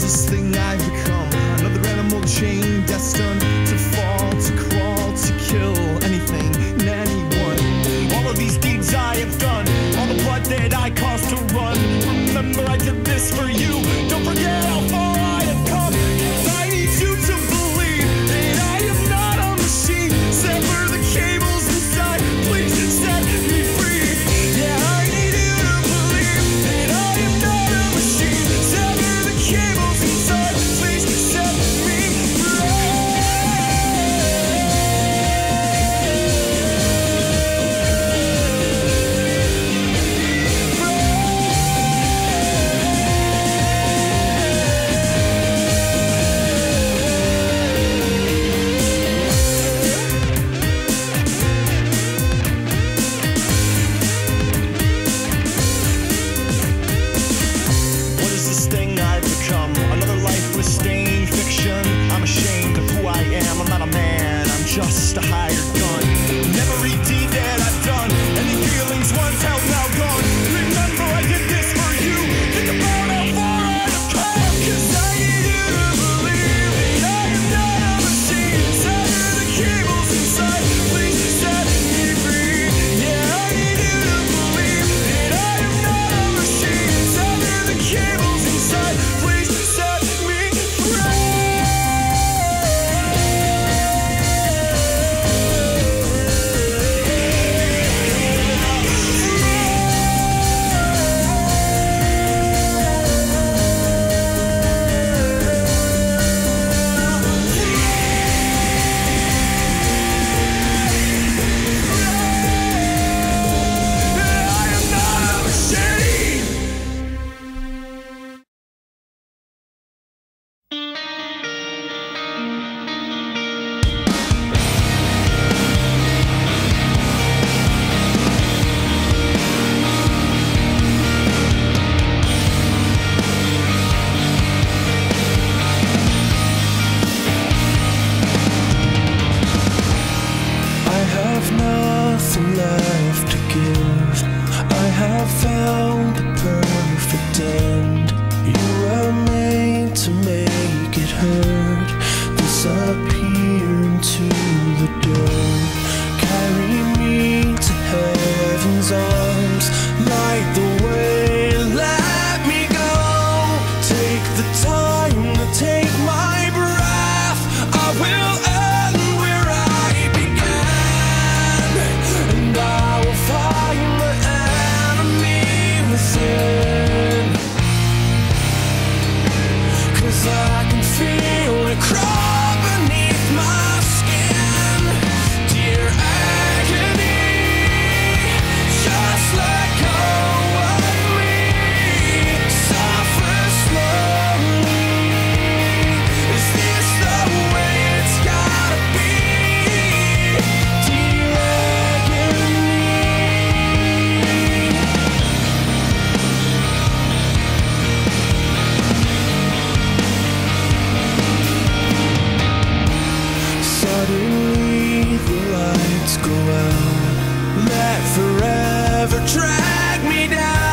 this thing I've become? Another animal chain destined to fall, to crawl, to kill anything and anyone. All of these deeds I have done, all the blood that I caused to run. Remember I did this for you. Don't forget how far I have come. I need you to believe that I am not a machine. Sever the cables inside, please set me free. Yeah, I need you to believe that I am not a machine. Sever the cables inside, please set me just a hired gun. Never redeemed that I've done. Any feelings once held, now gone. Remember I did this for you. Think about how far I've come. 'Cause I need you to believe that I am not a machine. Sever the cables inside, please set me free. Yeah, I need you to believe that I am not a machine. Sever the cables inside, please set me free. Nothing left to give. I have found the perfect end. You were made to make it hurt. Disappear into the dirt. Carry me to heaven's arms. Light the way, let me go. Take the time to take my breath. I will end where I began, and I will find the enemy within. 'Cause I can feel it crawl beneath my skin. Dear agony, just let go of me. Suffer slowly. Is this the way it's gotta be? Dear agony. Suddenly the lights go out. Let forever drag me down.